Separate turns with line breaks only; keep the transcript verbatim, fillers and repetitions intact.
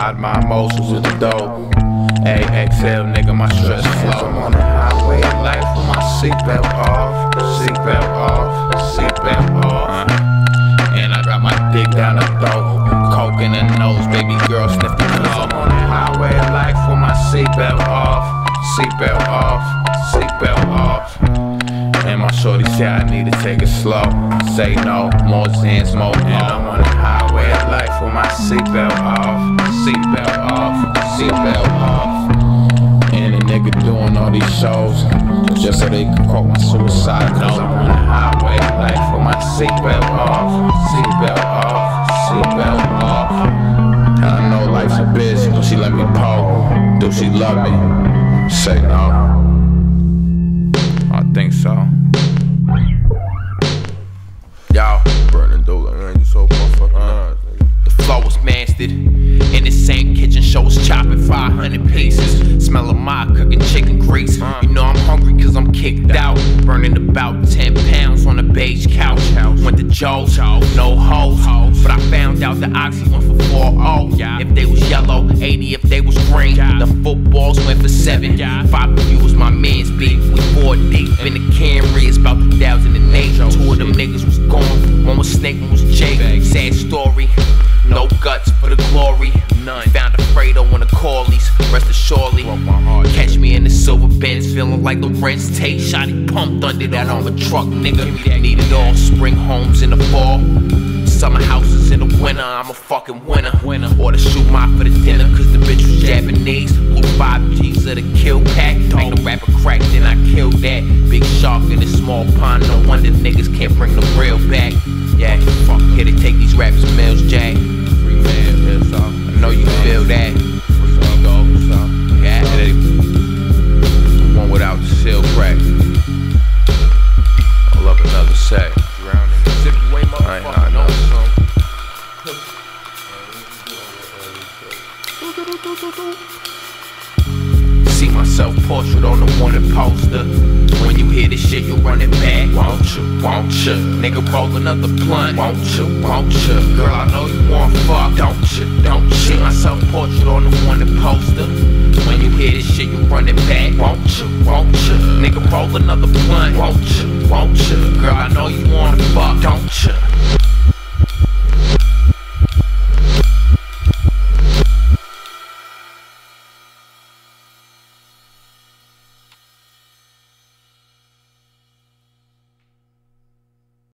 hide my emotions in the dope. A X L, nigga, my stress flow. I'm on the highway of life with my seatbelt off, seatbelt off, seatbelt off. Uh, and I got my dick down the throat, coke in the nose, baby girl sniff the nose. I'm on the highway of life with my seatbelt off, seatbelt off, seatbelt off. And my shorty say I need to take it slow. Say no, more xans, more more. And I'm on the highway of life with my seatbelt off, seatbelt off, seatbelt off. And a nigga doing all these shows just so they can quote my suicide note. I'm on the highway of life with my seatbelt off, seatbelt off, seatbelt off. And I know life's a bitch, but she let me pull. Do she love me? Say no. I think so. Yo, burning dope, man, you so motherfucking nice, nigga. The flow was mastered. In the same kitchen, show was chopping five hundred pieces. Smelling my cooking chicken grease. You know I'm hungry cause I'm kicked out. Burning about ten pounds on a beige couch. Went to Joe's, no hoes. But I found out the Oxy went for four oh. If they was yellow, eighty if they was green. The footballs went for seven. Five of you was my man's beat. We four deep in the Camry, it's about two thousand eight. Two of them niggas was gone. One was Snake, one was Jake. Sad story. No guts for the glory. None. Found a Fredo on the Corleys. Rest assuredly. Catch me in the silver Benz, feeling like Lorenz Tate. Shotty pumped under that on a truck, nigga. Needed all spring homes in the fall. Summer houses in the winter, I'm a fucking winner. Order shoot my for the dinner, cause the bitch was Japanese. Blue five G's of the kill pack. Make the rapper crack, then I killed that. Big shark in a small pond, no wonder niggas can't bring the real back. Yeah, fuck, here to take these rappers meals, Jack. Free man, yes, I know you feel that. What's up, go, what's up? Yeah, it one without the seal crack. I love another set. I ain't I know see myself portrait on the wanted poster. When you hear this shit, you run it back. Won't you, won't you? Nigga roll another blunt. Won't you, won't you? Girl, I know you want fuck. Don't you, don't you? See myself portrait on the wanted poster. When you hear this shit, you run it back. Won't you, won't you? Nigga roll another blunt. Won't you, won't you? Girl, I know you want fuck. Don't you?